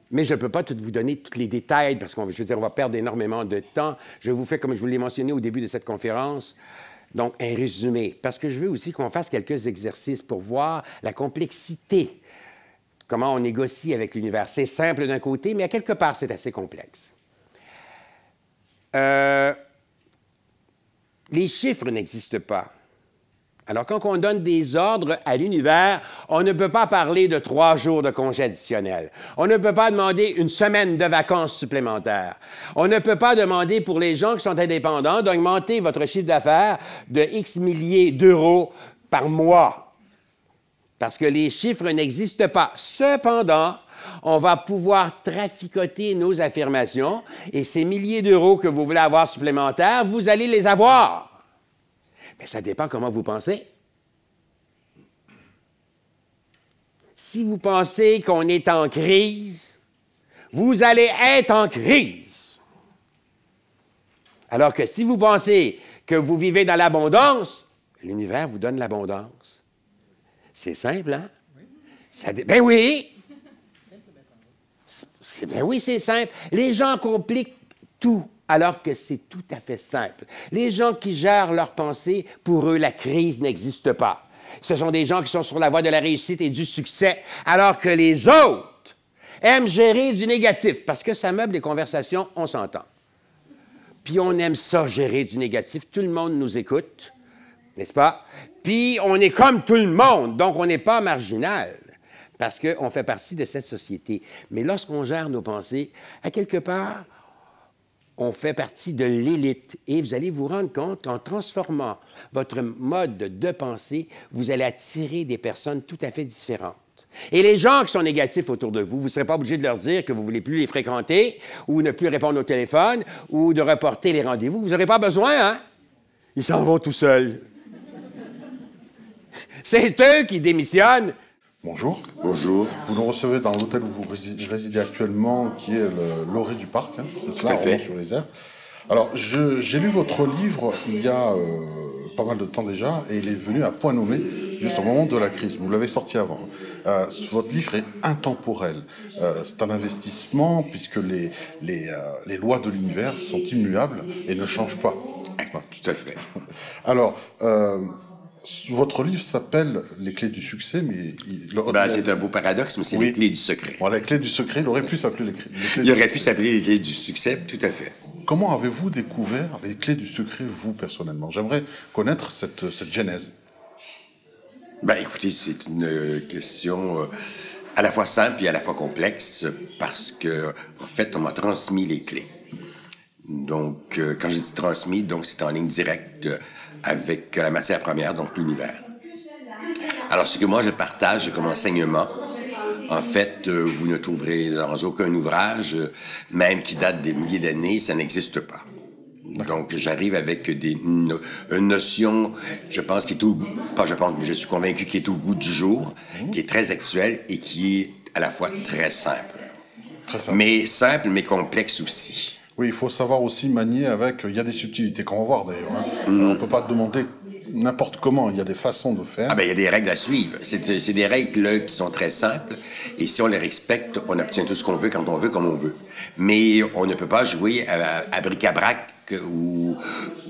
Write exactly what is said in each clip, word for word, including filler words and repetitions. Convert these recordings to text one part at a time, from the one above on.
Mais je ne peux pas tout vous donner tous les détails parce qu'on je veux dire, on va perdre énormément de temps. Je vous fais, comme je vous l'ai mentionné au début de cette conférence, donc un résumé. Parce que je veux aussi qu'on fasse quelques exercices pour voir la complexité, comment on négocie avec l'univers. C'est simple d'un côté, mais à quelque part, c'est assez complexe. Euh, les chiffres n'existent pas. Alors, quand on donne des ordres à l'univers, on ne peut pas parler de trois jours de congé additionnel. On ne peut pas demander une semaine de vacances supplémentaires. On ne peut pas demander pour les gens qui sont indépendants d'augmenter votre chiffre d'affaires de X milliers d'euros par mois. Parce que les chiffres n'existent pas. Cependant, on va pouvoir traficoter nos affirmations et ces milliers d'euros que vous voulez avoir supplémentaires, vous allez les avoir. Mais ça dépend comment vous pensez. Si vous pensez qu'on est en crise, vous allez être en crise. Alors que si vous pensez que vous vivez dans l'abondance, l'univers vous donne l'abondance. C'est simple, hein? Oui. Ça dé... Ben oui! C'est... Ben oui, c'est simple. Les gens compliquent tout. Alors que c'est tout à fait simple. Les gens qui gèrent leurs pensées, pour eux, la crise n'existe pas. Ce sont des gens qui sont sur la voie de la réussite et du succès, alors que les autres aiment gérer du négatif, parce que ça meuble les conversations, on s'entend. Puis on aime ça, gérer du négatif. Tout le monde nous écoute, n'est-ce pas? Puis on est comme tout le monde, donc on n'est pas marginal, parce qu'on fait partie de cette société. Mais lorsqu'on gère nos pensées, à quelque part, on fait partie de l'élite. Et vous allez vous rendre compte qu'en transformant votre mode de pensée, vous allez attirer des personnes tout à fait différentes. Et les gens qui sont négatifs autour de vous, vous ne serez pas obligé de leur dire que vous ne voulez plus les fréquenter ou ne plus répondre au téléphone ou de reporter les rendez-vous. Vous n'aurez pas besoin, hein? Ils s'en vont tout seuls. C'est eux qui démissionnent. Bonjour. Bonjour. Vous nous recevez dans l'hôtel où vous résidez actuellement, qui est le Loré du Parc. Hein, c'est Tout à fait. Sur les airs. Alors, j'ai lu votre livre il y a euh, pas mal de temps déjà, et il est venu à point nommé, juste au moment de la crise. Vous l'avez sorti avant. Euh, votre livre est intemporel. Euh, c'est un investissement, puisque les, les, euh, les lois de l'univers sont immuables et ne changent pas. Tout à fait. Alors... Euh, votre livre s'appelle « Les clés du succès », mais... Il, ben, c'est un beau paradoxe, mais c'est oui. Les clés du secret. Bon, les clés du secret, il aurait pu s'appeler les, clés, les clés Il aurait pu s'appeler les clés du succès, tout à fait. Comment avez-vous découvert les clés du secret, vous, personnellement? J'aimerais connaître cette, cette genèse. Ben, écoutez, c'est une question à la fois simple et à la fois complexe, parce que, en fait, on m'a transmis les clés. Donc, quand j'ai dit transmis, donc c'est en ligne directe avec la matière première, donc l'univers. Alors, ce que moi je partage comme enseignement, en fait, euh, vous ne trouverez dans aucun ouvrage, même qui date des milliers d'années, ça n'existe pas. Donc, j'arrive avec des, une, une notion, je pense, qui est au goût, pas je pense, mais je suis convaincu qui est au goût du jour, qui est très actuelle et qui est à la fois très simple. Très simple. Mais simple, mais complexe aussi. Oui, il faut savoir aussi manier avec... Il y a des subtilités qu'on va voir, d'ailleurs. Hein. Mm. On ne peut pas demander n'importe comment. Il y a des façons de faire. Ah ben, il y a des règles à suivre. C'est, c'est des règles là, qui sont très simples. Et si on les respecte, on obtient tout ce qu'on veut, quand on veut, comme on veut. Mais on ne peut pas jouer à, à bric-à-brac ou,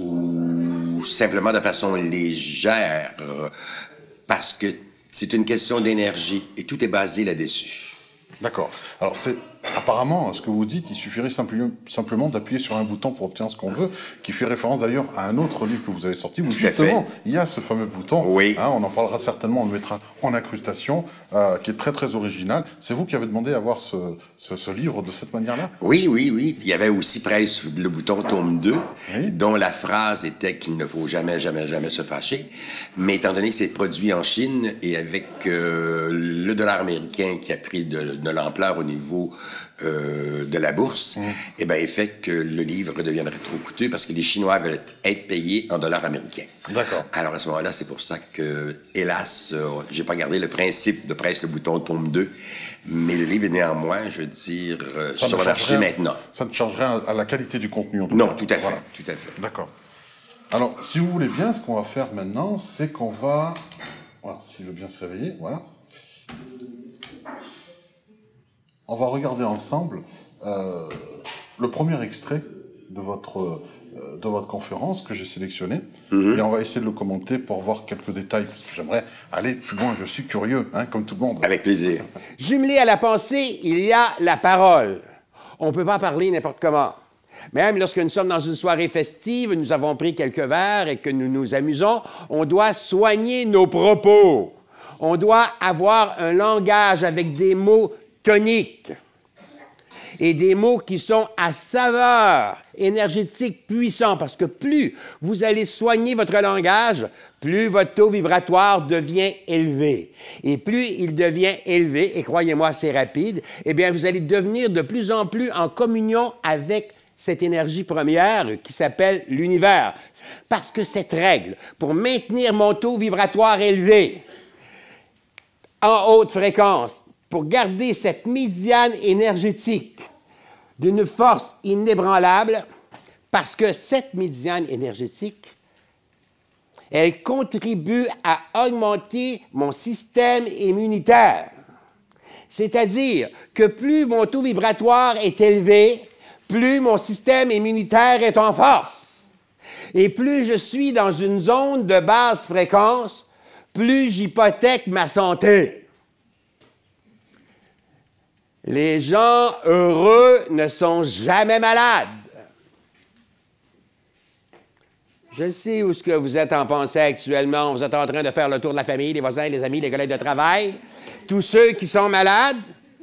ou simplement de façon légère, parce que c'est une question d'énergie. Et tout est basé là-dessus. D'accord. Alors, c'est... Apparemment, ce que vous dites, il suffirait simplement, simplement d'appuyer sur un bouton pour obtenir ce qu'on veut, qui fait référence d'ailleurs à un autre livre que vous avez sorti, où justement, il y a ce fameux bouton. Oui. Hein, on en parlera certainement, on le mettra en incrustation, euh, qui est très très original. C'est vous qui avez demandé à voir ce, ce, ce livre de cette manière-là? Oui, oui, oui. Il y avait aussi presque le bouton tome deux, oui. Dont la phrase était qu'il ne faut jamais, jamais, jamais se fâcher. Mais étant donné que c'est produit en Chine et avec euh, le dollar américain qui a pris de, de l'ampleur au niveau Euh, de la bourse, mmh. eh bien, il fait que le livre deviendrait trop coûteux parce que les Chinois veulent être payés en dollars américains. D'accord. Alors, à ce moment-là, c'est pour ça que, hélas, euh, j'ai pas gardé le principe de presque le bouton tome deux, mais le livre est néanmoins, je veux dire, euh, sur le marché maintenant. Ça ne change rien à la qualité du contenu, en tout non, cas. tout à fait, voilà. tout à fait. D'accord. Alors, si vous voulez bien, ce qu'on va faire maintenant, c'est qu'on va... Voilà, s'il veut bien se réveiller, voilà. on va regarder ensemble euh, le premier extrait de votre, euh, de votre conférence que j'ai sélectionné. Mm-hmm. Et on va essayer de le commenter pour voir quelques détails, parce que j'aimerais aller plus loin. Je suis curieux, hein, comme tout le monde. Avec plaisir. Jumelé à la pensée, il y a la parole. On ne peut pas parler n'importe comment. Même lorsque nous sommes dans une soirée festive, nous avons pris quelques verres et que nous nous amusons, on doit soigner nos propos. On doit avoir un langage avec des mots toniques et des mots qui sont à saveur énergétique puissant, parce que plus vous allez soigner votre langage, plus votre taux vibratoire devient élevé. Et plus il devient élevé, et croyez-moi, c'est rapide, eh bien, vous allez devenir de plus en plus en communion avec cette énergie première qui s'appelle l'univers. Parce que cette règle, pour maintenir mon taux vibratoire élevé, en haute fréquence, pour garder cette médiane énergétique d'une force inébranlable, parce que cette médiane énergétique, elle contribue à augmenter mon système immunitaire. C'est-à-dire que plus mon taux vibratoire est élevé, plus mon système immunitaire est en force. Et plus je suis dans une zone de basse fréquence, plus j'hypothèque ma santé. Les gens heureux ne sont jamais malades. Je sais où ce que vous êtes en pensée actuellement. Vous êtes en train de faire le tour de la famille, les voisins, les amis, les collègues de travail. Tous ceux qui sont malades.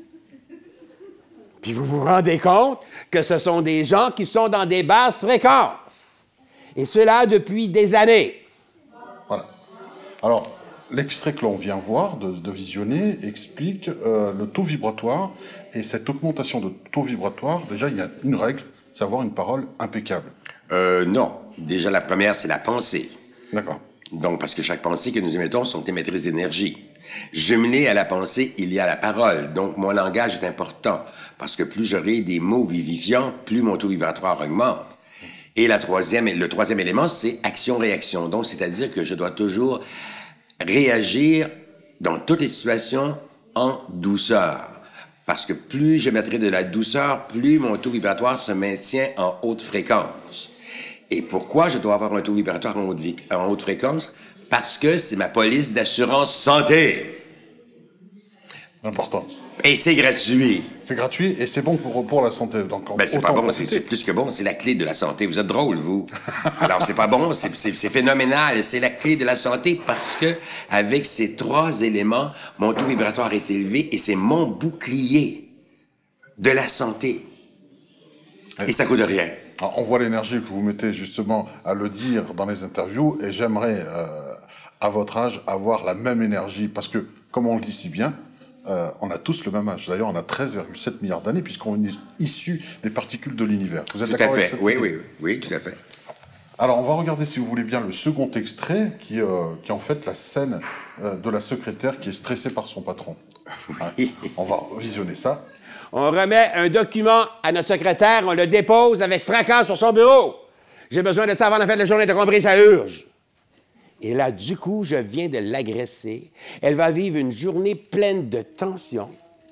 Puis vous vous rendez compte que ce sont des gens qui sont dans des basses fréquences. Et cela depuis des années. Voilà. Alors, l'extrait que l'on vient voir, de, de visionner, explique euh, le taux vibratoire. Et cette augmentation de taux vibratoire, déjà, il y a une règle, c'est avoir une parole impeccable. Euh, non. Déjà, la première, c'est la pensée. D'accord. Donc, parce que chaque pensée que nous émettons sont émettrices d'énergie. Jumelé à la pensée, il y a la parole. Donc, mon langage est important. Parce que plus j'aurai des mots vivifiants, plus mon taux vibratoire augmente. Et la troisième, le troisième élément, c'est action-réaction. Donc, c'est-à-dire que je dois toujours réagir dans toutes les situations en douceur. Parce que plus je mettrai de la douceur, plus mon taux vibratoire se maintient en haute fréquence. Et pourquoi je dois avoir un taux vibratoire en haute, en haute fréquence? Parce que c'est ma police d'assurance santé. Important. Et c'est gratuit. C'est gratuit et c'est bon pour, pour la santé. Donc, ben, c'est pas bon, c'est plus que bon, c'est la clé de la santé. Vous êtes drôle, vous. Alors, c'est pas bon, c'est phénoménal. C'est la clé de la santé parce que, avec ces trois éléments, mon taux vibratoire est élevé et c'est mon bouclier de la santé. Et ça coûte rien. Alors, on voit l'énergie que vous mettez justement à le dire dans les interviews et j'aimerais, euh, à votre âge, avoir la même énergie parce que, comme on le dit si bien, euh, on a tous le même âge. D'ailleurs, on a treize virgule sept milliards d'années puisqu'on est issus des particules de l'univers. Vous êtes d'accord avec ça? Oui, oui, oui, tout à fait. Alors, on va regarder, si vous voulez bien, le second extrait qui, euh, qui est en fait la scène euh, de la secrétaire qui est stressée par son patron. Hein, on va visionner ça. On remet un document à notre secrétaire, on le dépose avec fracas sur son bureau. J'ai besoin de ça avant la fin de la journée, t'as compris, ça urge. Et là, du coup, je viens de l'agresser. Elle va vivre une journée pleine de tension,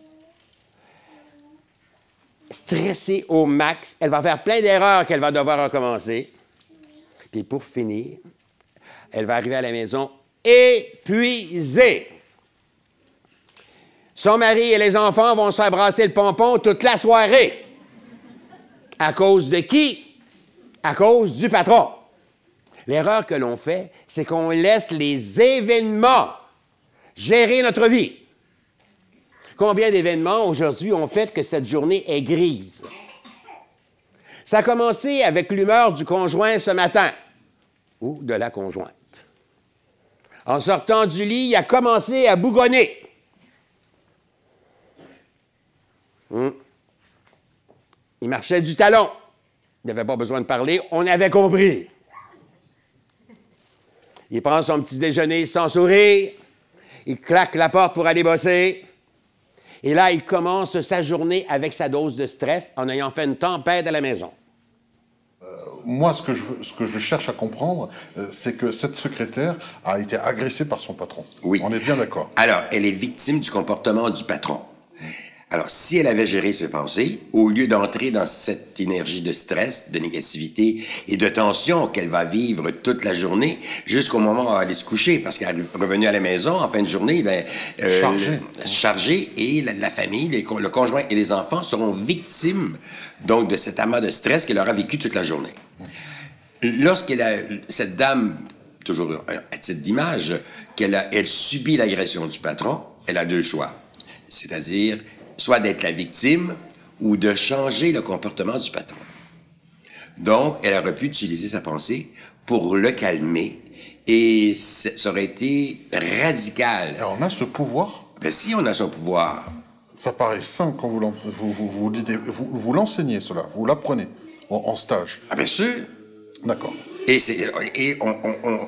stressée au max. Elle va faire plein d'erreurs qu'elle va devoir recommencer. Puis pour finir, elle va arriver à la maison épuisée. Son mari et les enfants vont se faire brasser le pompon toute la soirée. À cause de qui? À cause du patron. L'erreur que l'on fait, c'est qu'on laisse les événements gérer notre vie. Combien d'événements aujourd'hui ont fait que cette journée est grise? Ça a commencé avec l'humeur du conjoint ce matin, ou de la conjointe. En sortant du lit, il a commencé à bougonner. Hum. Il marchait du talon. Il n'avait pas besoin de parler, on avait compris. Il prend son petit déjeuner sans sourire, il claque la porte pour aller bosser, et là, il commence sa journée avec sa dose de stress en ayant fait une tempête à la maison. Euh, moi, ce que, je, ce que je cherche à comprendre, euh, c'est que cette secrétaire a été agressée par son patron. Oui. On est bien d'accord. Alors, elle est victime du comportement du patron. Alors, si elle avait géré ses pensées, au lieu d'entrer dans cette énergie de stress, de négativité et de tension qu'elle va vivre toute la journée, jusqu'au moment où elle va aller se coucher, parce qu'elle est revenue à la maison en fin de journée, ben, euh, chargée. chargée, et la, la famille, les, le conjoint et les enfants seront victimes donc de cet amas de stress qu'elle aura vécu toute la journée. Lorsqu'elle a, cette dame, toujours à titre d'image, qu'elle a, elle subit l'agression du patron, elle a deux choix. C'est-à-dire, soit d'être la victime ou de changer le comportement du patron. Donc, elle aurait pu utiliser sa pensée pour le calmer et ça aurait été radical. Et on a ce pouvoir? Ben, si on a son pouvoir. Ça paraît simple quand vous, vous, vous, vous, dites, vous, vous l'enseignez cela, vous l'apprenez en, en stage. Ah bien sûr. D'accord. Et, c'est, et on, on, on,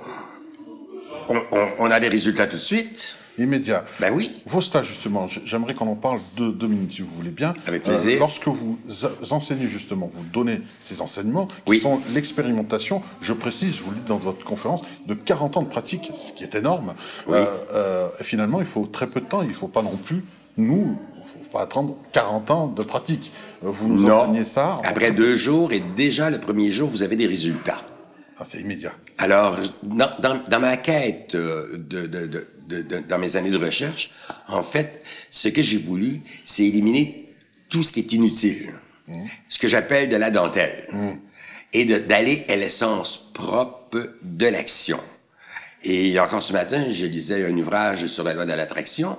on, on, on a des résultats tout de suite. Immédiat. Ben oui. Vos stages, justement, j'aimerais qu'on en parle deux, deux minutes, si vous voulez bien. Avec plaisir. Euh, lorsque vous enseignez, justement, vous donnez ces enseignements, qui oui. sont l'expérimentation, je précise, vous le dites dans votre conférence, de quarante ans de pratique, ce qui est énorme. Oui. Euh, euh, finalement, il faut très peu de temps, il ne faut pas non plus, nous, il ne faut pas attendre quarante ans de pratique. Vous nous non. enseignez ça. Après deux jours, et déjà le premier jour, vous avez des résultats. Ah, c'est immédiat. Alors, dans, dans, dans ma quête de, de, de, de, de, de, dans mes années de recherche, en fait, ce que j'ai voulu, c'est éliminer tout ce qui est inutile. Mmh. Ce que j'appelle de la dentelle. Mmh. Et d'aller à l'essence propre de l'action. Et encore ce matin, je lisais un ouvrage sur la loi de l'attraction.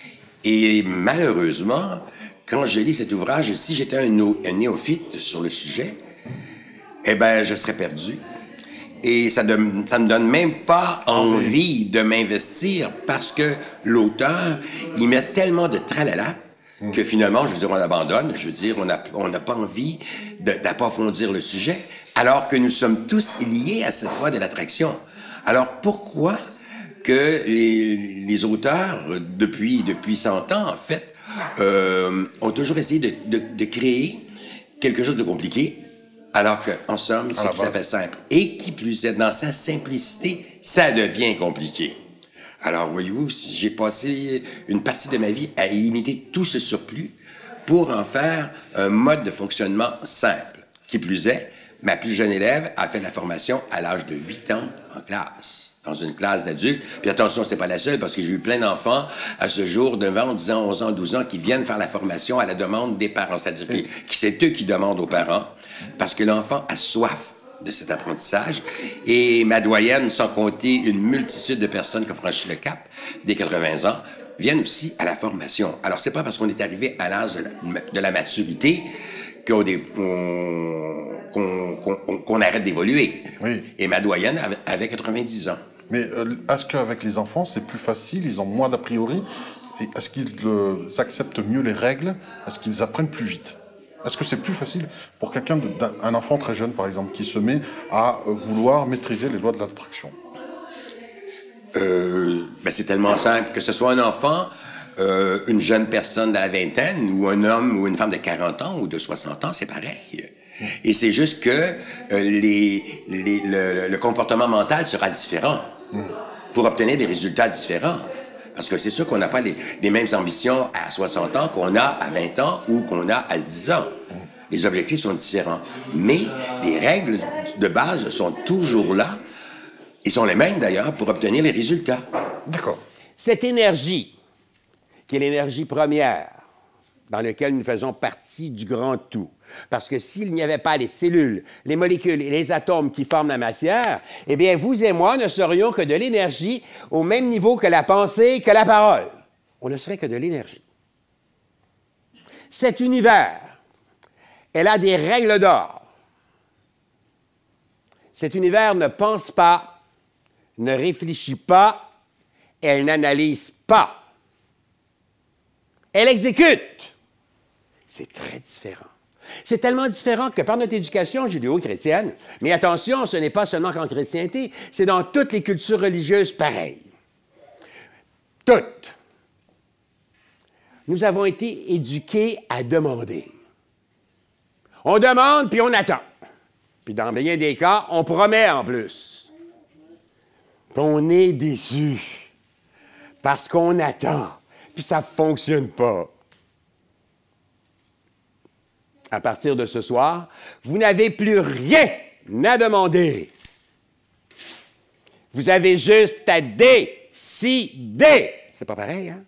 Et malheureusement, quand je lis cet ouvrage, si j'étais un, un néophyte sur le sujet, eh ben, je serais perdu. Et ça ne ça me donne même pas envie de m'investir parce que l'auteur, il met tellement de tralala mmh. que finalement, je veux dire, on abandonne. Je veux dire, on n'a on n'a pas envie d'approfondir le sujet, alors que nous sommes tous liés à cette loi de l'attraction. Alors, pourquoi que les, les auteurs, depuis, depuis cent ans, en fait, euh, ont toujours essayé de, de, de créer quelque chose de compliqué, alors qu'en somme, c'est tout à fait simple. Et qui plus est, dans sa simplicité, ça devient compliqué. Alors, voyez-vous, j'ai passé une partie de ma vie à limiter tout ce surplus pour en faire un mode de fonctionnement simple. Qui plus est, ma plus jeune élève a fait la formation à l'âge de huit ans en classe, dans une classe d'adultes. Puis attention, c'est pas la seule, parce que j'ai eu plein d'enfants à ce jour de vingt, dix ans, onze ans, douze ans qui viennent faire la formation à la demande des parents. C'est-à-dire que c'est eux qui demandent aux parents, parce que l'enfant a soif de cet apprentissage. Et ma doyenne, sans compter une multitude de personnes qui ont franchi le cap des quatre-vingts ans, viennent aussi à la formation. Alors, c'est pas parce qu'on est arrivé à l'âge de, de la maturité qu'on qu'on qu'on qu'on arrête d'évoluer. Oui. Et ma doyenne avait quatre-vingt-dix ans. Mais euh, est-ce qu'avec les enfants, c'est plus facile, ils ont moins d'a priori? Est-ce qu'ils euh, acceptent mieux les règles? Est-ce qu'ils apprennent plus vite? Est-ce que c'est plus facile pour quelqu'un, un enfant très jeune par exemple, qui se met à vouloir maîtriser les lois de l'attraction? euh, ben C'est tellement simple, que ce soit un enfant, euh, une jeune personne de la vingtaine, ou un homme ou une femme de quarante ans ou de soixante ans, c'est pareil. Mmh. Et c'est juste que euh, les, les, le, le comportement mental sera différent mmh. pour obtenir des résultats différents. Parce que c'est sûr qu'on n'a pas les, les mêmes ambitions à soixante ans qu'on a à vingt ans ou qu'on a à dix ans. Les objectifs sont différents. Mais les règles de base sont toujours là, et sont les mêmes d'ailleurs, pour obtenir les résultats. D'accord. Cette énergie, qui est l'énergie première, dans laquelle nous faisons partie du grand tout. Parce que s'il n'y avait pas les cellules, les molécules et les atomes qui forment la matière, eh bien, vous et moi ne serions que de l'énergie au même niveau que la pensée, que la parole. On ne serait que de l'énergie. Cet univers, elle a des règles d'or. Cet univers ne pense pas, ne réfléchit pas, elle n'analyse pas. Elle exécute. C'est très différent. C'est tellement différent que par notre éducation judéo-chrétienne, mais attention, ce n'est pas seulement qu'en chrétienté, c'est dans toutes les cultures religieuses pareilles. Toutes. Nous avons été éduqués à demander. On demande, puis on attend. Puis dans bien des cas, on promet en plus. Puis on est déçu parce qu'on attend, puis ça ne fonctionne pas. À partir de ce soir, vous n'avez plus rien à demander. Vous avez juste à décider. C'est pas pareil, hein?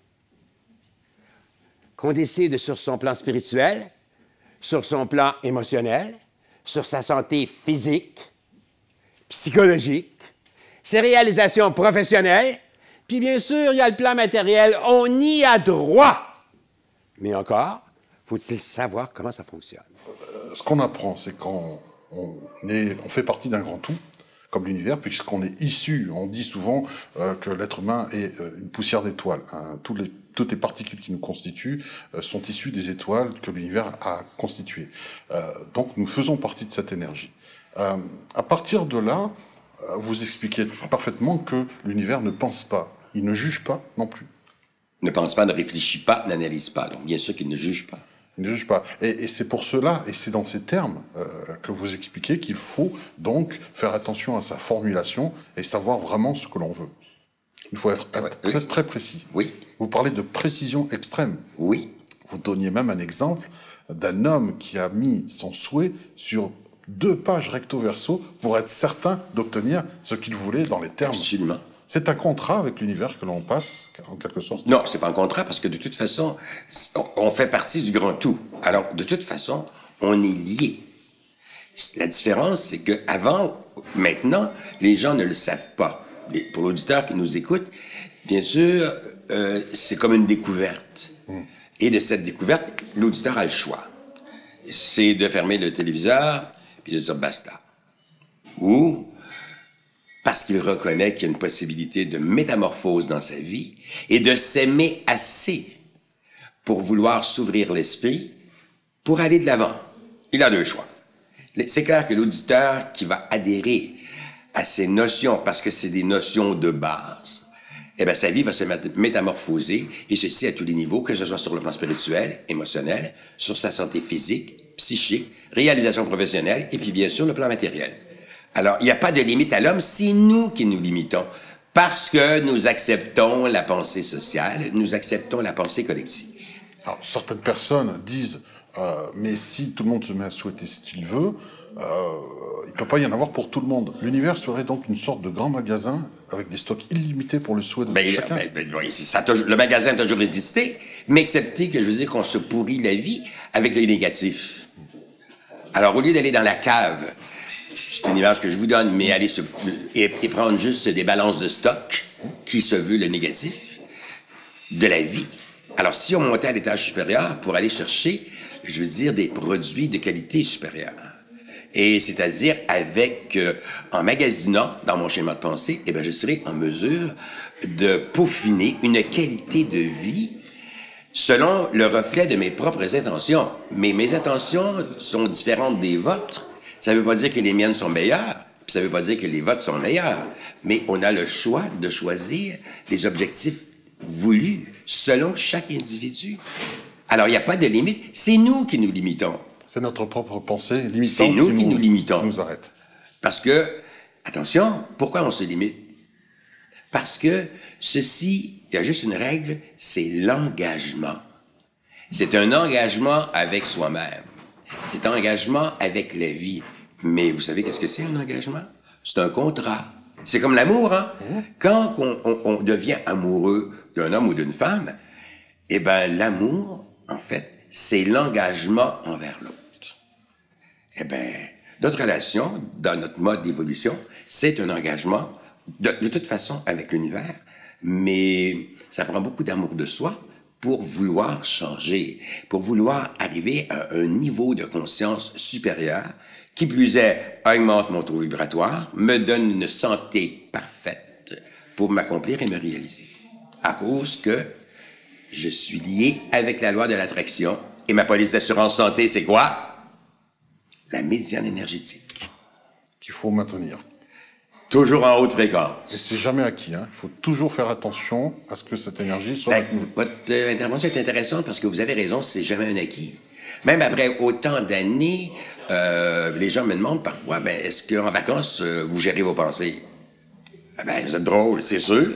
Qu'on décide sur son plan spirituel, sur son plan émotionnel, sur sa santé physique, psychologique, ses réalisations professionnelles, puis bien sûr, il y a le plan matériel, on y a droit. Mais encore, faut-il savoir comment ça fonctionne? Euh, ce qu'on apprend, c'est qu'on on est, on fait partie d'un grand tout, comme l'univers, puisqu'on est issu, on dit souvent euh, que l'être humain est euh, une poussière d'étoiles. Hein. Tous les, toutes les particules qui nous constituent euh, sont issues des étoiles que l'univers a constituées. Euh, donc nous faisons partie de cette énergie. Euh, à partir de là, euh, vous expliquez parfaitement que l'univers ne pense pas, il ne juge pas non plus. Ne pense pas, ne réfléchit pas, n'analyse pas. Donc bien sûr qu'il ne juge pas. Il ne juge pas. Et, et c'est pour cela, et c'est dans ces termes euh, que vous expliquez qu'il faut donc faire attention à sa formulation et savoir vraiment ce que l'on veut. Il faut être, être oui. très, très précis. Oui. Vous parlez de précision extrême. Oui. Vous donniez même un exemple d'un homme qui a mis son souhait sur deux pages recto-verso pour être certain d'obtenir ce qu'il voulait dans les termes. Absolument. C'est un contrat avec l'univers que l'on passe, en quelque sorte. Non, c'est pas un contrat parce que de toute façon, on fait partie du grand tout. Alors, de toute façon, on est liés. La différence, c'est que avant, maintenant, les gens ne le savent pas. Pour l'auditeur qui nous écoute, bien sûr, euh, c'est comme une découverte. Mm. Et de cette découverte, l'auditeur a le choix. C'est de fermer le téléviseur puis de dire basta. Ou parce qu'il reconnaît qu'il y a une possibilité de métamorphose dans sa vie et de s'aimer assez pour vouloir s'ouvrir l'esprit pour aller de l'avant. Il a deux choix. C'est clair que l'auditeur qui va adhérer à ces notions, parce que c'est des notions de base, eh bien, sa vie va se métamorphoser, et ceci à tous les niveaux, que ce soit sur le plan spirituel, émotionnel, sur sa santé physique, psychique, réalisation professionnelle, et puis bien sûr le plan matériel. Alors, il n'y a pas de limite à l'homme, c'est nous qui nous limitons, parce que nous acceptons la pensée sociale, nous acceptons la pensée collective. Alors, certaines personnes disent, euh, mais si tout le monde se met à souhaiter ce qu'il veut, euh, il ne peut pas y en avoir pour tout le monde. L'univers serait donc une sorte de grand magasin avec des stocks illimités pour le souhait de ben, chacun. Ben, ben, ben, ça le magasin a toujours existé, mais acceptez que je veux dire qu'on se pourrit la vie avec le négatif. Alors, au lieu d'aller dans la cave, c'est une image que je vous donne, mais aller se, et, et prendre juste des balances de stock qui se veut le négatif de la vie. Alors, si on montait à l'étage supérieur pour aller chercher, je veux dire, des produits de qualité supérieure, et c'est-à-dire avec, euh, en magasinant dans mon schéma de pensée, eh bien, je serai en mesure de peaufiner une qualité de vie selon le reflet de mes propres intentions. Mais mes intentions sont différentes des vôtres. Ça ne veut pas dire que les miennes sont meilleures, puis ça ne veut pas dire que les vôtres sont meilleures. Mais on a le choix de choisir les objectifs voulus selon chaque individu. Alors, il n'y a pas de limite. C'est nous qui nous limitons. C'est notre propre pensée limitante. C'est nous qui, qui nous, nous limitons. Qui nous arrête. Parce que, attention, pourquoi on se limite? Parce que ceci, il y a juste une règle, c'est l'engagement. C'est un engagement avec soi-même. C'est un engagement avec la vie. Mais vous savez qu'est-ce que c'est un engagement? C'est un contrat. C'est comme l'amour, hein? Mmh. Quand on, on, on devient amoureux d'un homme ou d'une femme, eh bien, l'amour, en fait, c'est l'engagement envers l'autre. Eh bien, notre relation, dans notre mode d'évolution, c'est un engagement, de, de toute façon, avec l'univers, mais ça prend beaucoup d'amour de soi pour vouloir changer, pour vouloir arriver à un niveau de conscience supérieur, qui plus est, augmente mon taux vibratoire, me donne une santé parfaite pour m'accomplir et me réaliser. À cause que je suis lié avec la loi de l'attraction, et ma police d'assurance santé, c'est quoi? La médiane énergétique. Qu'il faut maintenir. Toujours en haute fréquence. Et c'est jamais acquis, hein. Il faut toujours faire attention à ce que cette énergie soit... Ben, votre euh, intervention est intéressante parce que vous avez raison, c'est jamais un acquis. Même après autant d'années, euh, les gens me demandent parfois, ben, est-ce qu'en vacances, euh, vous gérez vos pensées? Ben, vous êtes drôle, c'est sûr.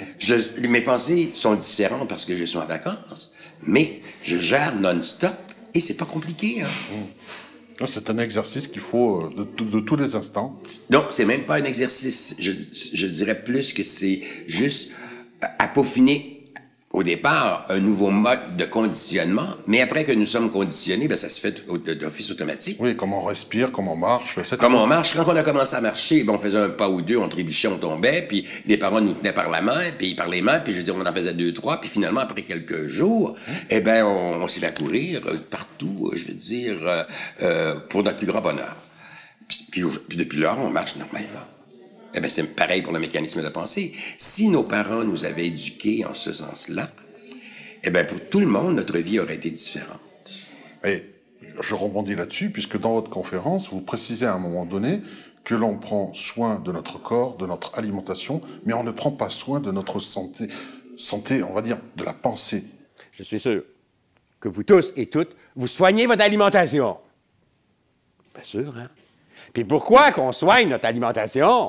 je, mes pensées sont différentes parce que je suis en vacances, mais je gère non-stop Et c'est pas compliqué, hein. Mmh. C'est un exercice qu'il faut de, de, de tous les instants. Donc, c'est même pas un exercice. Je, je dirais plus que c'est juste à peaufiner au départ, un nouveau mode de conditionnement, mais après que nous sommes conditionnés, ben ça se fait d'office automatique. Oui, comment on respire, comment on marche. Comment on marche. Quand on a commencé à marcher, ben on faisait un pas ou deux, on trébuchait, on tombait, puis les parents nous tenaient par la main, puis par les mains, puis je veux dire, on en faisait deux, trois, puis finalement, après quelques jours, mmh. eh ben on, on s'est fait courir partout, je veux dire, euh, euh, pour notre plus grand bonheur. Puis, puis, puis depuis lors, on marche normalement. Eh bien, c'est pareil pour le mécanisme de pensée. Si nos parents nous avaient éduqués en ce sens-là, eh bien, pour tout le monde, notre vie aurait été différente. Et je rebondis là-dessus, puisque dans votre conférence, vous précisez à un moment donné que l'on prend soin de notre corps, de notre alimentation, mais on ne prend pas soin de notre santé, santé, on va dire, de la pensée. Je suis sûr que vous tous et toutes, vous soignez votre alimentation. Bien sûr, hein? Puis pourquoi qu'on soigne notre alimentation?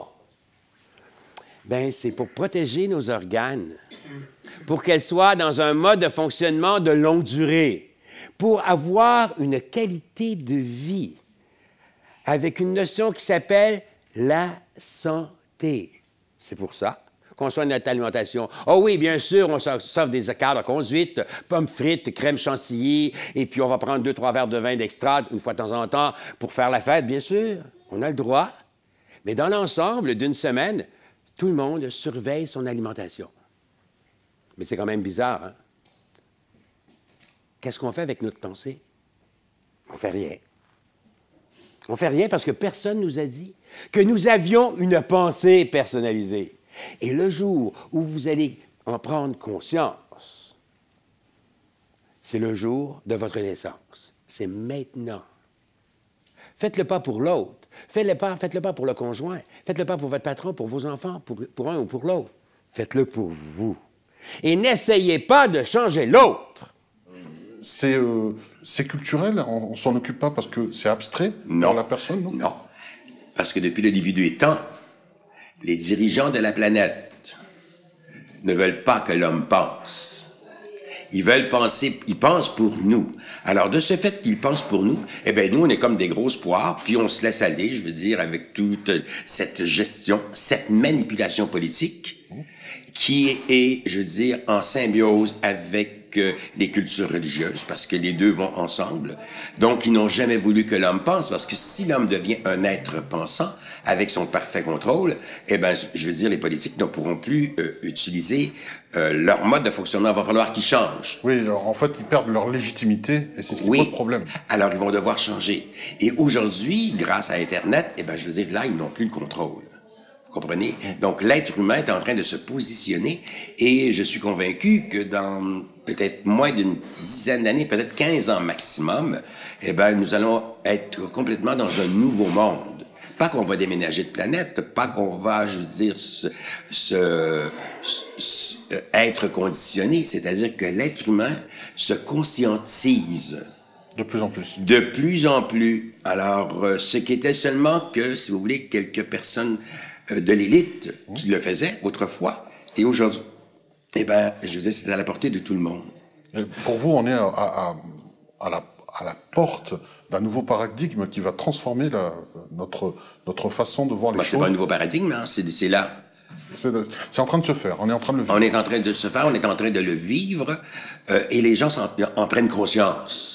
Bien, c'est pour protéger nos organes, pour qu'elles soient dans un mode de fonctionnement de longue durée, pour avoir une qualité de vie avec une notion qui s'appelle la santé. C'est pour ça qu'on soigne notre alimentation. Oh oui, bien sûr, on s'offre des écarts de conduite, pommes frites, crème chantilly, et puis on va prendre deux, trois verres de vin d'extra une fois de temps en temps pour faire la fête, bien sûr. On a le droit. Mais dans l'ensemble d'une semaine, tout le monde surveille son alimentation. Mais c'est quand même bizarre, hein? Qu'est-ce qu'on fait avec notre pensée? On fait rien. On fait rien parce que personne nous a dit que nous avions une pensée personnalisée. Et le jour où vous allez en prendre conscience, c'est le jour de votre naissance. C'est maintenant. Faites-le pas pour l'autre. Faites-le pas, faites-le pas pour le conjoint. Faites-le pas pour votre patron, pour vos enfants, pour, pour un ou pour l'autre. Faites-le pour vous. Et n'essayez pas de changer l'autre. C'est euh, culturel? On, on s'en occupe pas parce que c'est abstrait non. pour la personne? Non, non. Parce que depuis le début des temps, les dirigeants de la planète ne veulent pas que l'homme pense. Ils veulent penser, ils pensent pour nous. Alors, de ce fait qu'ils pensent pour nous, eh bien, nous, on est comme des grosses poires, puis on se laisse aller, je veux dire, avec toute cette gestion, cette manipulation politique, qui est, je veux dire, en symbiose avec euh, les cultures religieuses, parce que les deux vont ensemble. Donc, ils n'ont jamais voulu que l'homme pense, parce que si l'homme devient un être pensant, avec son parfait contrôle, eh bien, je veux dire, les politiques ne pourront plus euh, utiliser euh, leur mode de fonctionnement. Il va falloir qu'ils changent. Oui, alors, en fait, ils perdent leur légitimité, et c'est ce qui oui. pose problème. Alors, ils vont devoir changer. Et aujourd'hui, grâce à Internet, eh bien, je veux dire, là, ils n'ont plus le contrôle. Vous comprenez? Donc, l'être humain est en train de se positionner et je suis convaincu que dans peut-être moins d'une dizaine d'années, peut-être quinze ans maximum, eh bien, nous allons être complètement dans un nouveau monde. Pas qu'on va déménager de planète, pas qu'on va, je veux dire, se, se, se, être conditionné, c'est-à-dire que l'être humain se conscientise. De plus en plus. De plus en plus. Alors, euh, ce qui était seulement que, si vous voulez, quelques personnes euh, de l'élite qui le faisaient autrefois, et aujourd'hui, eh bien, je veux dire, c'est à la portée de tout le monde. Et pour vous, on est à, à, à, la, à la porte d'un nouveau paradigme qui va transformer la, notre, notre façon de voir les ben, choses. C'est pas un nouveau paradigme, hein, c'est là. C'est en train de se faire, on est en train de le vivre. On est en train de se faire, on est en train de le vivre, euh, et les gens en, en prennent conscience.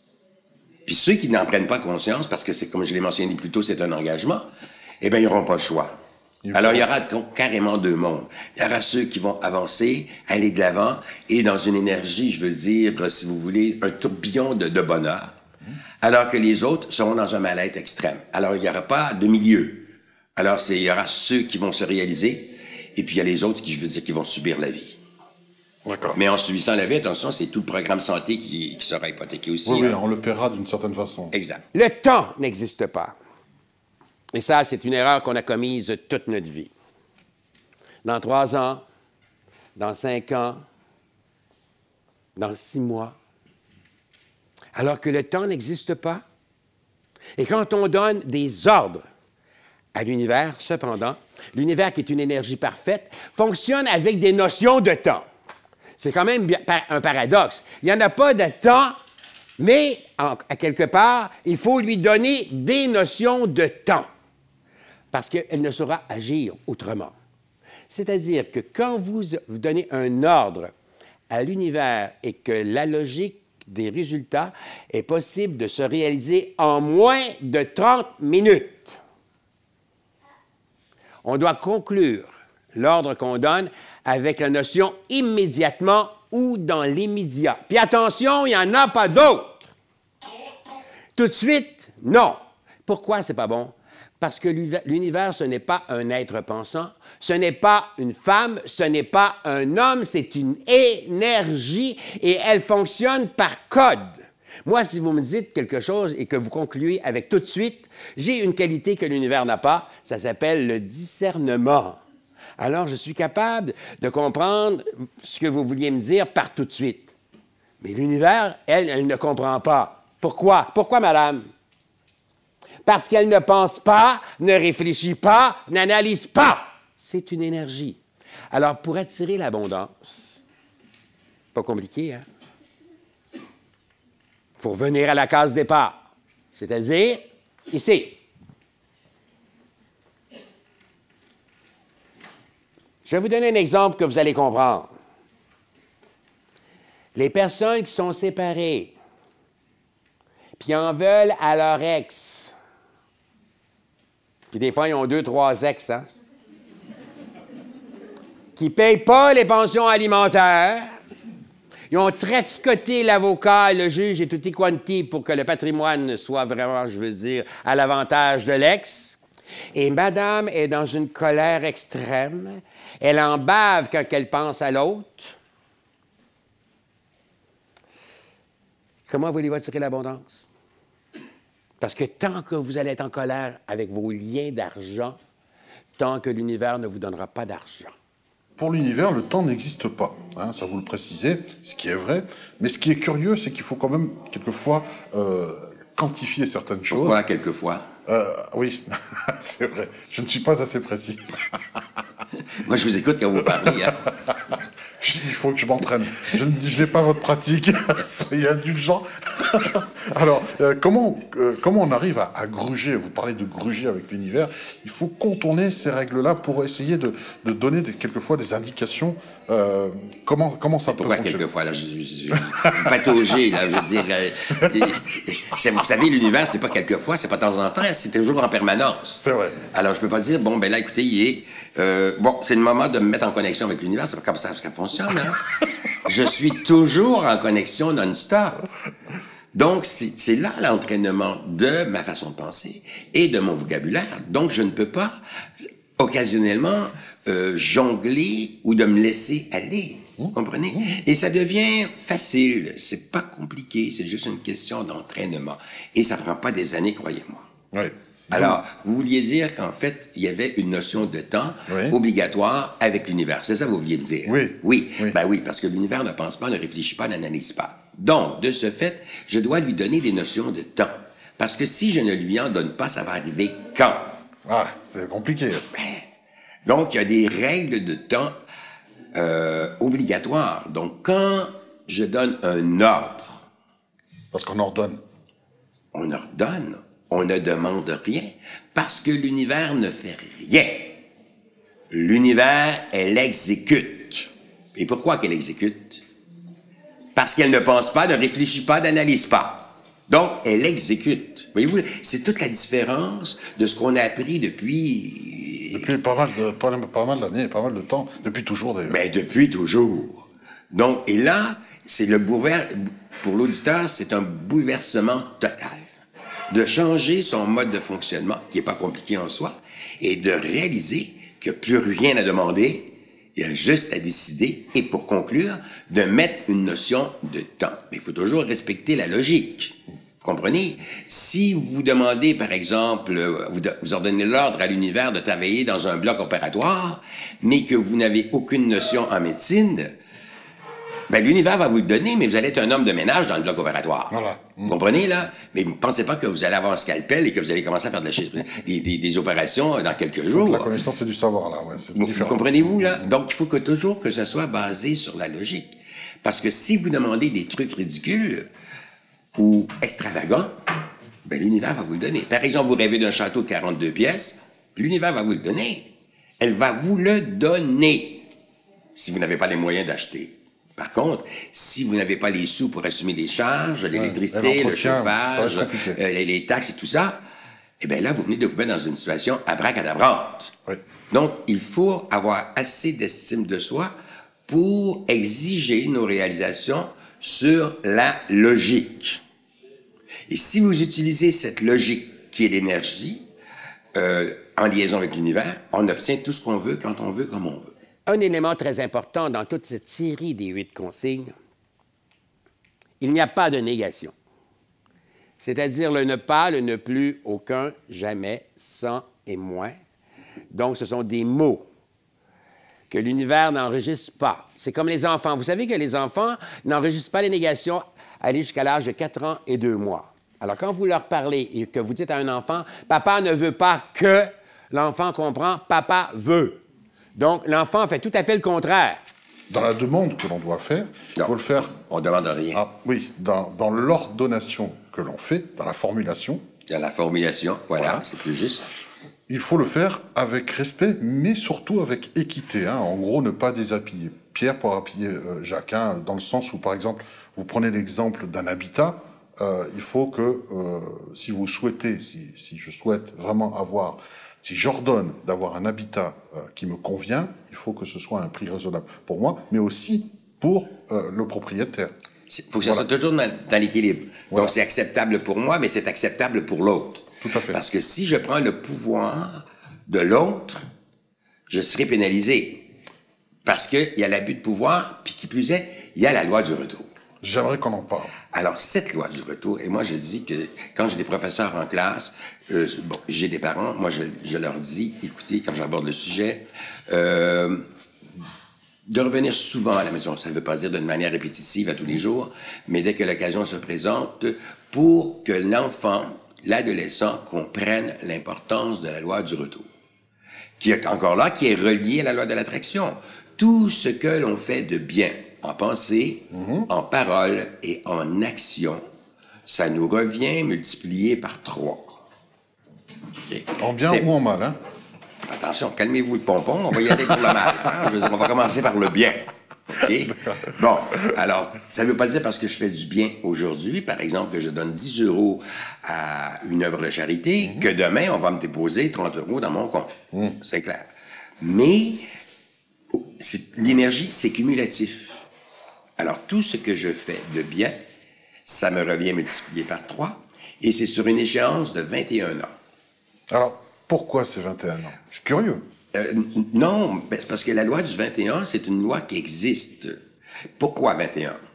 Puis ceux qui n'en prennent pas conscience, parce que c'est comme je l'ai mentionné plus tôt, c'est un engagement, eh bien, ils n'auront pas le choix. Il Alors, il y aura carrément deux mondes. Il y aura ceux qui vont avancer, aller de l'avant, et dans une énergie, je veux dire, si vous voulez, un tourbillon de, de bonheur, alors que les autres seront dans un mal-être extrême. Alors, il n'y aura pas de milieu. Alors, il y aura ceux qui vont se réaliser, et puis il y a les autres qui, je veux dire, qui vont subir la vie. Mais en subissant la vie, attention, c'est tout le programme santé qui, qui sera hypothéqué aussi. Oui, oui, hein. on le paiera d'une certaine façon. Exact. Le temps n'existe pas. Et ça, c'est une erreur qu'on a commise toute notre vie. Dans trois ans, dans cinq ans, dans six mois. Alors que le temps n'existe pas. Et quand on donne des ordres à l'univers, cependant, l'univers qui est une énergie parfaite, fonctionne avec des notions de temps. C'est quand même un paradoxe. Il n'y en a pas de temps Mais, en, à quelque part, il faut lui donner des notions de temps, parce qu'elle ne saura agir autrement. C'est-à-dire que quand vous, vous donnez un ordre à l'univers et que la logique des résultats est possible de se réaliser en moins de trente minutes, on doit conclure l'ordre qu'on donne avec la notion immédiatement ou dans l'immédiat. Puis attention, il n'y en a pas d'autres. Tout de suite, non. Pourquoi c'est pas bon? Parce que l'univers, ce n'est pas un être pensant, ce n'est pas une femme, ce n'est pas un homme, c'est une énergie et elle fonctionne par code. Moi, si vous me dites quelque chose et que vous concluez avec tout de suite, j'ai une qualité que l'univers n'a pas, ça s'appelle le discernement. Alors, je suis capable de comprendre ce que vous vouliez me dire par tout de suite. Mais l'univers, elle, elle ne comprend pas. Pourquoi? Pourquoi, madame? Parce qu'elle ne pense pas, ne réfléchit pas, n'analyse pas. C'est une énergie. Alors, pour attirer l'abondance, pas compliqué, hein? Il faut revenir à la case départ, c'est-à-dire ici. Je vais vous donner un exemple que vous allez comprendre. Les personnes qui sont séparées, puis en veulent à leur ex, puis des fois, ils ont deux, trois ex, hein? Qui ne payent pas les pensions alimentaires. Ils ont traficoté l'avocat, le juge et tutti quanti pour que le patrimoine soit vraiment, je veux dire, à l'avantage de l'ex. Et madame est dans une colère extrême. Elle en bave quand elle pense à l'autre. Comment voulez-vous attirer l'abondance? Parce que tant que vous allez être en colère avec vos liens d'argent, tant que l'univers ne vous donnera pas d'argent. Pour l'univers, le temps n'existe pas, hein, ça vous le précisez, ce qui est vrai. Mais ce qui est curieux, c'est qu'il faut quand même, quelquefois, euh, quantifier certaines choses. Pourquoi, quelquefois? euh, Oui, c'est vrai. Je ne suis pas assez précis. Moi, je vous écoute quand vous parlez. Hein. Il faut que je m'entraîne. Je, je n'ai pas votre pratique. Soyez indulgents. Alors, euh, comment, euh, comment on arrive à, à gruger? Vous parlez de gruger avec l'univers. Il faut contourner ces règles-là pour essayer de, de donner des, quelquefois des indications. Euh, comment, comment ça peut Pourquoi fonctionner? quelquefois, là, je, je, je, je patauger, là, je veux dire... Euh, c'est, vous savez, l'univers, c'est pas quelquefois, c'est pas de temps en temps, c'est toujours en permanence. C'est vrai. Alors, je peux pas dire, bon, ben là, écoutez, il est... Euh, bon, c'est le moment de me mettre en connexion avec l'univers, c'est pas comme ça que ça fonctionne, hein? Je suis toujours en connexion non-stop. Donc, c'est là l'entraînement de ma façon de penser et de mon vocabulaire. Donc, je ne peux pas, occasionnellement, euh, jongler ou de me laisser aller. Vous comprenez? Et ça devient facile. C'est pas compliqué. C'est juste une question d'entraînement. Et ça prend pas des années, croyez-moi. Oui. Alors, vous vouliez dire qu'en fait, il y avait une notion de temps oui. obligatoire avec l'univers. C'est ça que vous vouliez me dire? Oui. Oui. Oui. Ben oui, parce que l'univers ne pense pas, ne réfléchit pas, n'analyse pas. Donc, de ce fait, je dois lui donner des notions de temps. Parce que si je ne lui en donne pas, ça va arriver quand? Ah, c'est compliqué. Donc, il y a des règles de temps euh, obligatoires. Donc, quand je donne un ordre... Parce qu'on ordonne. On ordonne. On ne demande rien parce que l'univers ne fait rien. L'univers, elle exécute. Et pourquoi qu'elle exécute? Parce qu'elle ne pense pas, ne réfléchit pas, n'analyse pas. Donc, elle exécute. Voyez-vous, c'est toute la différence de ce qu'on a appris depuis... Depuis pas mal de, pas, pas mal d'années, pas mal de temps. Depuis toujours, d'ailleurs. Ben, depuis toujours. Donc, et là, c'est le boulever... Pour l'auditeur, c'est un bouleversement total. De changer son mode de fonctionnement, qui n'est pas compliqué en soi, et de réaliser qu'il n'y a plus rien à demander, il y a juste à décider, et pour conclure, de mettre une notion de temps. Mais il faut toujours respecter la logique. Vous comprenez? Si vous demandez, par exemple, vous, vous ordonnez l'ordre à l'univers de travailler dans un bloc opératoire, mais que vous n'avez aucune notion en médecine, ben, l'univers va vous le donner, mais vous allez être un homme de ménage dans le bloc opératoire. Voilà. Vous comprenez, là? Mais ne pensez pas que vous allez avoir un scalpel et que vous allez commencer à faire de la, des, des, des opérations dans quelques jours. La connaissance, c'est du savoir, là. Ouais, vous, vous comprenez-vous, là? Donc, il faut que toujours que ce soit basé sur la logique. Parce que si vous demandez des trucs ridicules, ou extravagant, ben, l'univers va vous le donner. Par exemple, vous rêvez d'un château de quarante-deux pièces, l'univers va vous le donner. Elle va vous le donner si vous n'avez pas les moyens d'acheter. Par contre, si vous n'avez pas les sous pour assumer les charges, l'électricité, le chauffage, euh, les, les taxes et tout ça, eh bien là, vous venez de vous mettre dans une situation abracadabrante. Oui. Donc, il faut avoir assez d'estime de soi pour exiger nos réalisations sur la logique. Et si vous utilisez cette logique qui est l'énergie, euh, en liaison avec l'univers, on obtient tout ce qu'on veut, quand on veut, comme on veut. Un élément très important dans toute cette série des huit consignes, il n'y a pas de négation. C'est-à-dire le ne pas, le ne plus, aucun, jamais, sans et moins. Donc, ce sont des mots que l'univers n'enregistre pas. C'est comme les enfants. Vous savez que les enfants n'enregistrent pas les négations aller jusqu'à l'âge de quatre ans et deux mois. Alors, quand vous leur parlez et que vous dites à un enfant, « Papa ne veut pas que », l'enfant comprend, « Papa veut ». Donc, l'enfant fait tout à fait le contraire. Dans la demande que l'on doit faire, il faut le faire... On ne demande rien. Ah, oui, dans, dans l'ordonnation que l'on fait, dans la formulation. Dans la formulation, voilà, voilà. C'est plus juste. Il faut le faire avec respect, mais surtout avec équité. Hein. En gros, ne pas désappuyer Pierre pour appuyer euh, Jacques, hein, dans le sens où, par exemple, vous prenez l'exemple d'un habitat, euh, il faut que, euh, si vous souhaitez, si, si je souhaite vraiment avoir... Si j'ordonne d'avoir un habitat euh, qui me convient, il faut que ce soit à un prix raisonnable pour moi, mais aussi pour euh, le propriétaire. Il faut que ça voilà. soit toujours dans, dans l'équilibre. Voilà. Donc, c'est acceptable pour moi, mais c'est acceptable pour l'autre. Tout à fait. Parce que si je prends le pouvoir de l'autre, je serai pénalisé. Parce qu'il y a l'abus de pouvoir, puis qui plus est, il y a la loi du retour. J'aimerais qu'on en parle. Alors, cette loi du retour, et moi, je dis que quand j'ai des professeurs en classe, euh, bon, j'ai des parents, moi, je, je leur dis, écoutez, quand j'aborde le sujet, euh, de revenir souvent à la maison. Ça ne veut pas dire d'une manière répétitive à tous les jours, mais dès que l'occasion se présente, pour que l'enfant, l'adolescent, comprenne l'importance de la loi du retour. Qui est encore là, qui est reliée à la loi de l'attraction. Tout ce que l'on fait de bien, en pensée, mm-hmm. en parole et en action, ça nous revient multiplié par trois. Okay. En bien ou en mal, hein? Attention, calmez-vous le pompon, on va y aller pour le mal. Hein? Je veux dire, on va commencer par le bien. Okay? Bon, alors, ça ne veut pas dire parce que je fais du bien aujourd'hui, par exemple, que je donne dix euros à une œuvre de charité, mm-hmm. que demain, on va me déposer trente euros dans mon compte. Mm. C'est clair. Mais l'énergie, c'est cumulatif. Alors, tout ce que je fais de bien, ça me revient multiplié par trois, et c'est sur une échéance de vingt et un ans. Alors, pourquoi c'est vingt et un ans? C'est curieux. Euh, non, ben c'est parce que la loi du vingt et un, c'est une loi qui existe. Pourquoi vingt et un?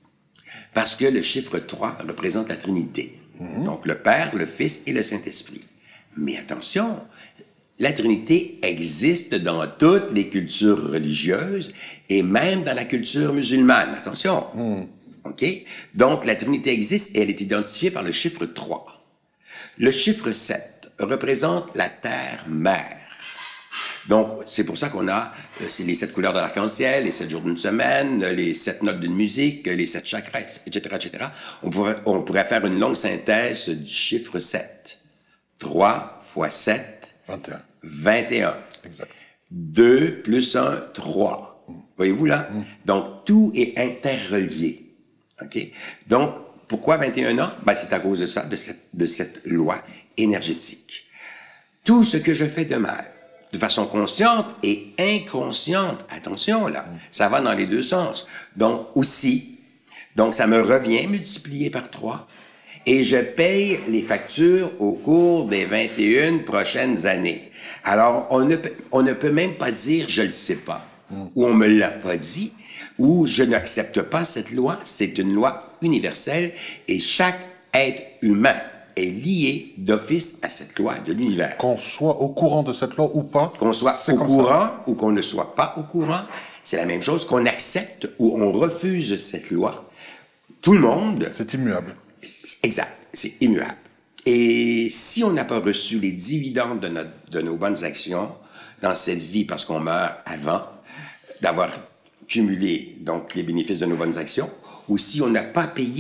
Parce que le chiffre trois représente la Trinité. Mmh. Donc, le Père, le Fils et le Saint-Esprit. Mais attention, la Trinité existe dans toutes les cultures religieuses et même dans la culture musulmane. Attention. Mmh. OK? Donc, la Trinité existe et elle est identifiée par le chiffre trois. Le chiffre sept représente la Terre-Mère. Donc, c'est pour ça qu'on a euh, c'est les sept couleurs de l'arc-en-ciel, les sept jours d'une semaine, les sept notes d'une musique, les sept chakras, et cetera, et cetera. On pourrait, on pourrait faire une longue synthèse du chiffre sept. trois fois sept. vingt et un. vingt et un. Exact. deux plus un, trois. Mm. Voyez-vous là? Mm. Donc, tout est interrelié. OK? Donc, pourquoi vingt et un ans? Ben, c'est à cause de ça, de cette, de cette loi énergétique. Tout ce que je fais de mal, de façon consciente et inconsciente, attention là, mm. ça va dans les deux sens. Donc, aussi, donc ça me revient multiplié par trois et je paye les factures au cours des vingt et une prochaines années. Alors, on ne, on ne peut même pas dire « je le sais pas mm. » ou « on me l'a pas dit » ou « je n'accepte pas cette loi ». C'est une loi universelle et chaque être humain est lié d'office à cette loi de l'univers. Qu'on soit au courant de cette loi ou pas. Qu'on soit au courant ou qu'on ne soit pas au courant, c'est la même chose. Qu'on accepte ou on refuse cette loi, tout le monde... C'est immuable. Exact, c'est immuable. Et si on n'a pas reçu les dividendes de, notre, de nos bonnes actions dans cette vie parce qu'on meurt avant d'avoir cumulé donc les bénéfices de nos bonnes actions, ou si on n'a pas payé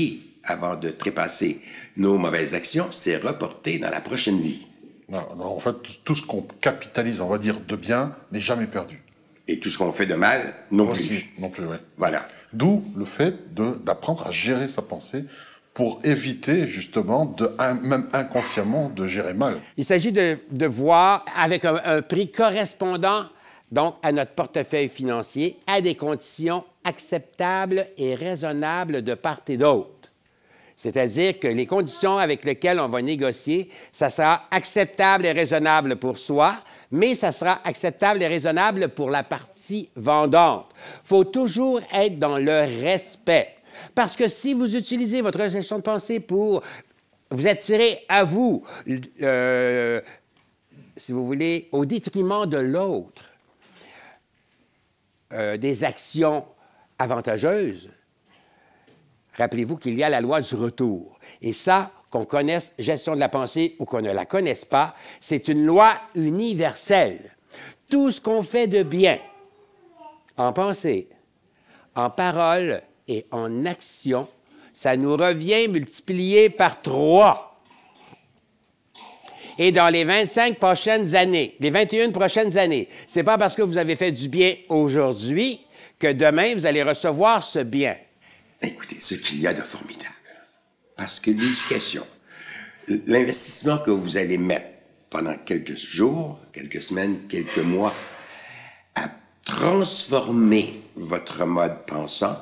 avant de trépasser nos mauvaises actions, c'est reporter dans la prochaine vie. Non, non, en fait, tout ce qu'on capitalise, on va dire, de bien, n'est jamais perdu. Et tout ce qu'on fait de mal, non Aussi, plus. non plus, oui. Voilà. D'où le fait de- d'apprendre à gérer sa pensée pour éviter, justement, de, un- même inconsciemment, de gérer mal. Il s'agit de, de voir avec un, un prix correspondant donc à notre portefeuille financier à des conditions acceptables et raisonnables de part et d'autre. C'est-à-dire que les conditions avec lesquelles on va négocier, ça sera acceptable et raisonnable pour soi, mais ça sera acceptable et raisonnable pour la partie vendante. Il faut toujours être dans le respect. Parce que si vous utilisez votre gestion de pensée pour vous attirer à vous, euh, si vous voulez, au détriment de l'autre, euh, des actions avantageuses, rappelez-vous qu'il y a la loi du retour. Et ça, qu'on connaisse gestion de la pensée ou qu'on ne la connaisse pas, c'est une loi universelle. Tout ce qu'on fait de bien, en pensée, en parole et en action, ça nous revient multiplié par trois. Et dans les vingt-cinq prochaines années, les vingt et une prochaines années, c'est pas parce que vous avez fait du bien aujourd'hui que demain, vous allez recevoir ce bien. Écoutez, ce qu'il y a de formidable. Parce que l'éducation, l'investissement que vous allez mettre pendant quelques jours, quelques semaines, quelques mois, à transformer votre mode pensant,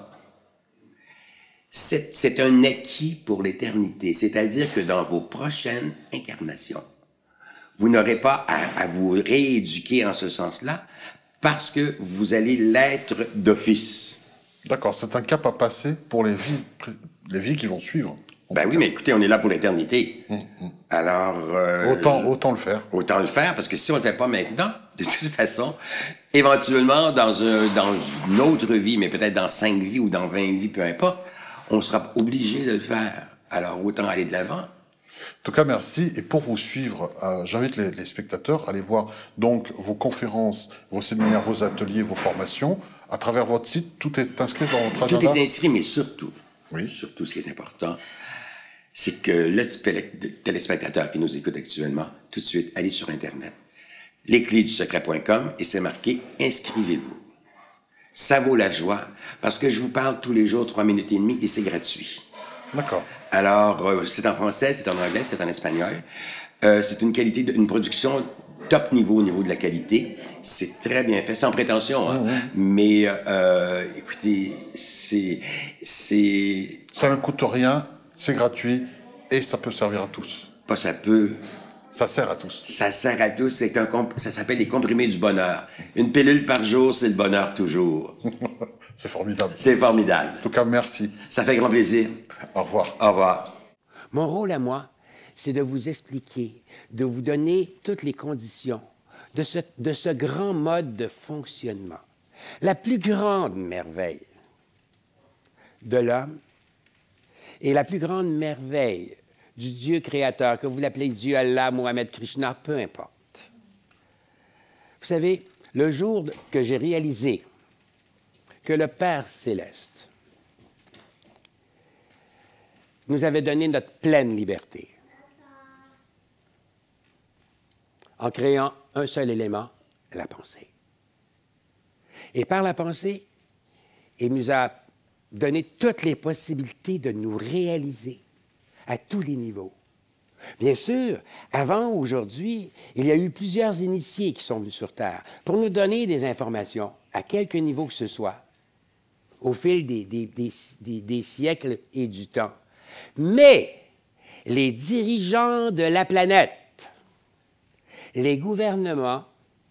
c'est, c'est un acquis pour l'éternité. C'est-à-dire que dans vos prochaines incarnations, vous n'aurez pas à, à vous rééduquer en ce sens-là parce que vous allez l'être d'office. D'accord, c'est un cap à passer pour les vies, les vies qui vont suivre. Ben oui, mais écoutez, on est là pour l'éternité. Mmh, mmh. Alors... Euh, autant, autant le faire. Autant le faire, parce que si on le fait pas maintenant, de toute façon, éventuellement, dans, un, dans une autre vie, mais peut-être dans cinq vies ou dans vingt vies, peu importe, on sera obligé de le faire. Alors, autant aller de l'avant. En tout cas, merci. Et pour vous suivre, euh, j'invite les, les spectateurs à aller voir donc vos conférences, vos séminaires, vos ateliers, vos formations. À travers votre site, tout est inscrit dans votre agenda? Tout est inscrit, mais surtout, oui. surtout ce qui est important, c'est que le téléspectateur qui nous écoute actuellement, tout de suite, allez sur Internet, les clés du secret point com, et c'est marqué « Inscrivez-vous ». Ça vaut la joie, parce que je vous parle tous les jours, trois minutes et demie, et c'est gratuit. D'accord. Alors, euh, c'est en français, c'est en anglais, c'est en espagnol. Euh, c'est une qualité, de, une production top niveau au niveau de la qualité. C'est très bien fait, sans prétention, hein. Mmh. Mais, euh, écoutez, c'est, c'est... Ça ne coûte rien, c'est gratuit, et ça peut servir à tous. Pas ça peut... Ça sert à tous. Ça sert à tous, c'est un comp... ça s'appelle les comprimés du bonheur. Une pilule par jour, c'est le bonheur toujours. C'est formidable. C'est formidable. En tout cas, merci. Ça fait grand plaisir. Au revoir. Au revoir. Mon rôle à moi, c'est de vous expliquer, de vous donner toutes les conditions de ce, de ce grand mode de fonctionnement. La plus grande merveille de l'homme et la plus grande merveille du Dieu créateur, que vous l'appelez Dieu, Allah, Mohamed, Krishna, peu importe. Vous savez, le jour que j'ai réalisé que le Père céleste nous avait donné notre pleine liberté en créant un seul élément, la pensée. Et par la pensée, il nous a donné toutes les possibilités de nous réaliser à tous les niveaux. Bien sûr, avant aujourd'hui, il y a eu plusieurs initiés qui sont venus sur Terre pour nous donner des informations, à quelque niveau que ce soit, au fil des, des, des, des, des siècles et du temps. Mais les dirigeants de la planète, les gouvernements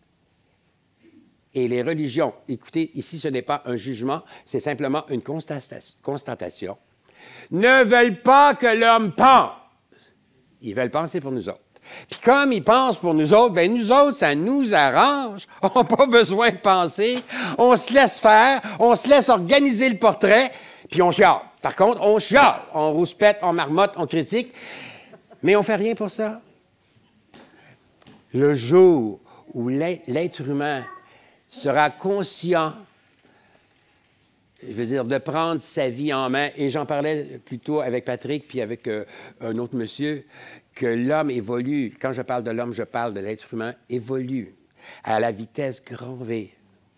et les religions, écoutez, ici, ce n'est pas un jugement, c'est simplement une constatation, ne veulent pas que l'homme pense. Ils veulent penser pour nous autres. Puis comme ils pensent pour nous autres, bien nous autres, ça nous arrange. On n'a pas besoin de penser. On se laisse faire, on se laisse organiser le portrait, puis on chiale. Par contre, on chiale. On rouspète, on marmotte, on critique, mais on ne fait rien pour ça. Le jour où l'être humain sera conscient Je veux dire, de prendre sa vie en main. Et j'en parlais plutôt avec Patrick, puis avec euh, un autre monsieur, que l'homme évolue. Quand je parle de l'homme, je parle de l'être humain, évolue à la vitesse grand V.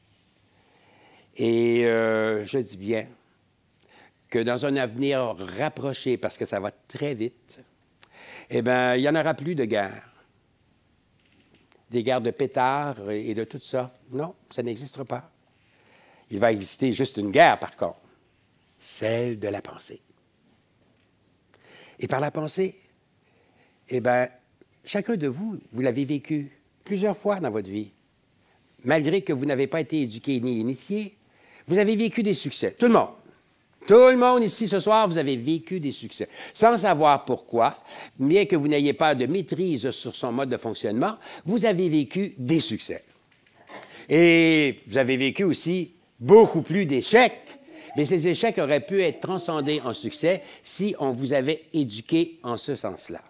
Et euh, je dis bien que dans un avenir rapproché, parce que ça va très vite, eh bien, il n'y en aura plus de guerre. Des guerres de pétards et de tout ça. Non, ça n'existera pas. Il va exister juste une guerre, par contre, celle de la pensée. Et par la pensée, eh bien, chacun de vous, vous l'avez vécu plusieurs fois dans votre vie. Malgré que vous n'avez pas été éduqué ni initié, vous avez vécu des succès. Tout le monde. Tout le monde ici ce soir, vous avez vécu des succès. Sans savoir pourquoi, bien que vous n'ayez pas de maîtrise sur son mode de fonctionnement, vous avez vécu des succès. Et vous avez vécu aussi beaucoup plus d'échecs, mais ces échecs auraient pu être transcendés en succès si on vous avait éduqué en ce sens-là.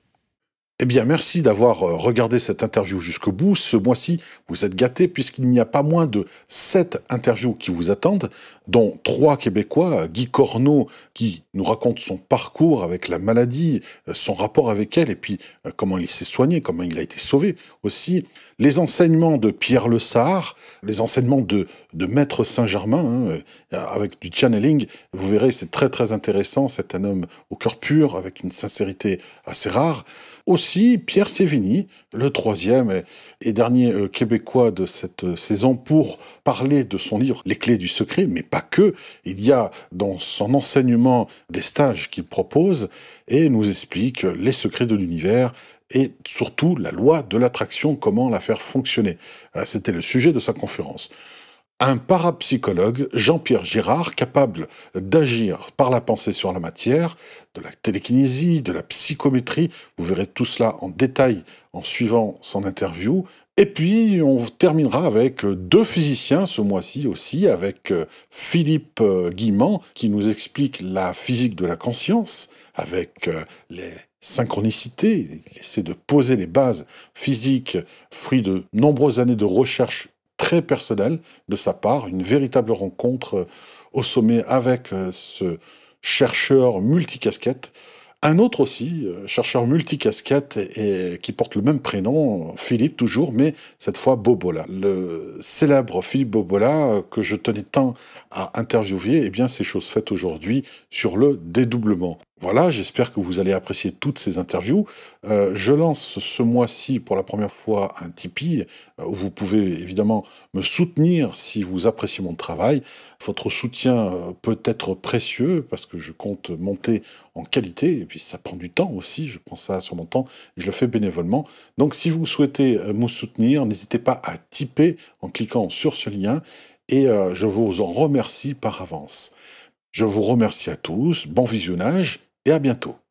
Eh bien, merci d'avoir regardé cette interview jusqu'au bout. Ce mois-ci, vous êtes gâtés puisqu'il n'y a pas moins de sept interviews qui vous attendent, dont trois Québécois, Guy Corneau, qui nous raconte son parcours avec la maladie, son rapport avec elle, et puis comment il s'est soigné, comment il a été sauvé aussi. Les enseignements de Pierre Le Sart, les enseignements de, de Maître Saint-Germain, hein, avec du channeling. Vous verrez, c'est très très intéressant. C'est un homme au cœur pur, avec une sincérité assez rare. Aussi, Pierre Sévigny, le troisième et, et dernier euh, Québécois de cette euh, saison, pour parler de son livre « Les clés du secret », mais pas que. Il y a dans son enseignement des stages qu'il propose et nous explique les secrets de l'univers et surtout la loi de l'attraction, comment la faire fonctionner. Euh, C'était le sujet de sa conférence. Un parapsychologue, Jean-Pierre Girard, capable d'agir par la pensée sur la matière, de la télékinésie, de la psychométrie. Vous verrez tout cela en détail en suivant son interview. Et puis, on terminera avec deux physiciens ce mois-ci aussi, avec Philippe Guimand, qui nous explique la physique de la conscience, avec les synchronicités. Il essaie de poser les bases physiques, fruit de nombreuses années de recherche très personnel de sa part, une véritable rencontre au sommet avec ce chercheur multicasquette. Un autre aussi, chercheur multicasquette et, et qui porte le même prénom, Philippe toujours, mais cette fois Bobola. Le célèbre Philippe Bobola que je tenais tant à interviewer, eh bien c'est chose faite aujourd'hui sur le dédoublement. Voilà, j'espère que vous allez apprécier toutes ces interviews. Euh, je lance ce mois-ci pour la première fois un Tipeee, euh, où vous pouvez évidemment me soutenir si vous appréciez mon travail. Votre soutien euh, peut être précieux parce que je compte monter en qualité, et puis ça prend du temps aussi, je prends ça sur mon temps, et je le fais bénévolement. Donc si vous souhaitez euh, me soutenir, n'hésitez pas à tiper en cliquant sur ce lien, et euh, je vous en remercie par avance. Je vous remercie à tous, bon visionnage, et à bientôt.